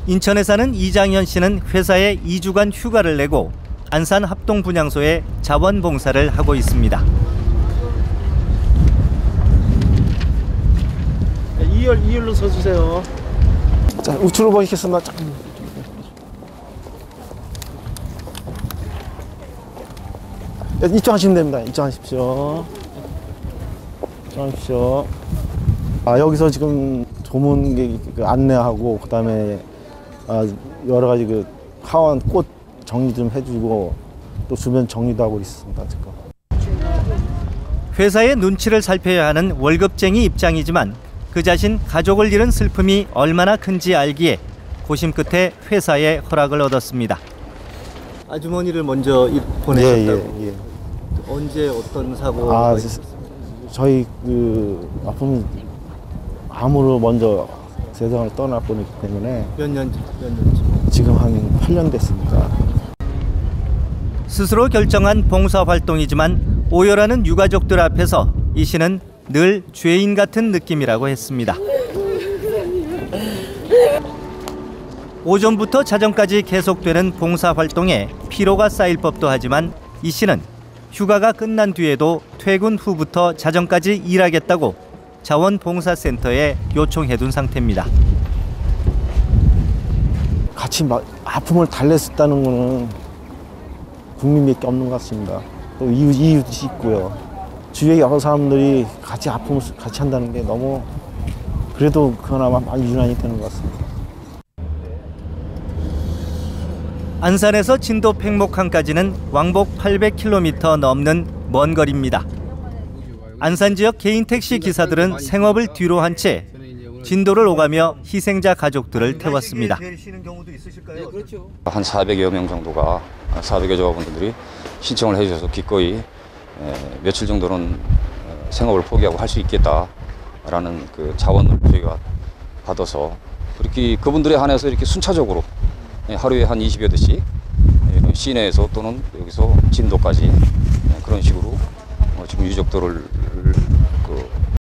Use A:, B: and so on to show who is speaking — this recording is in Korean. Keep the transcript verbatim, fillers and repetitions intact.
A: 인천에 사는 이장현 씨는 회사에 이 주간 휴가를 내고 안산 합동분향소에 자원봉사를 하고 있습니다.
B: 이 열, 이 열로 서주세요. 자, 우측으로 보시겠습니다. 입장하시면 됩니다. 입장하십시오. 입장하십시오. 아, 여기서 지금 조문 안내하고 그다음에 아, 여러 가지 그 하원 꽃 정리 좀 해주고 또 주변 정리도 하고 있습니다. 지금.
A: 회사의 눈치를 살펴야 하는 월급쟁이 입장이지만 그 자신 가족을 잃은 슬픔이 얼마나 큰지 알기에 고심 끝에 회사의 허락을 얻었습니다. 아주머니를 먼저 보내셨다고?
B: 예, 예, 예.
A: 언제 어떤 사고가
B: 아,
A: 있었습니까?
B: 저희 그 아픔 암으로 먼저 세상을 떠나보냈기 때문에
A: 몇 년, 몇 년쯤?
B: 지금 한 팔 년 됐습니다.
A: 스스로 결정한 봉사활동이지만 오열하는 유가족들 앞에서 이 씨는 늘 죄인 같은 느낌이라고 했습니다. 오전부터 자정까지 계속되는 봉사활동에 피로가 쌓일 법도 하지만 이 씨는 휴가가 끝난 뒤에도 퇴근 후부터 자정까지 일하겠다고 자원봉사센터에 요청해둔 상태입니다.
B: 같이 막 아픔을 달랬었다는 거는 국민밖에 없는 것 같습니다. 또 이웃, 이웃이 있고요. 주위에 여러 사람들이 같이 아픔을 같이 한다는 게 너무 그래도 그나마 많이 유난히 되는 것 같습니다.
A: 안산에서 진도 팽목항까지는 왕복 팔백 킬로미터 넘는 먼 거리입니다. 안산 지역 개인 택시 기사들은 생업을 뒤로 한 채 진도를 오가며 희생자 가족들을 태웠습니다.
C: 한 사백여 명 정도가 사백여 조합원들이 신청을 해주셔서 기꺼이 며칠 정도는 생업을 포기하고 할 수 있겠다라는 그 자원을 저희가 받아서 그렇게 그분들에 한해서 이렇게 순차적으로 하루에 한 이십여 대씩 시내에서 또는 여기서 진도까지 그런 식으로 지금 유족들을